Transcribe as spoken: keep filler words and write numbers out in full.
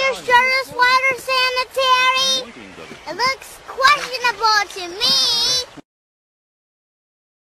you sure this water's sanitary? It looks questionable to me.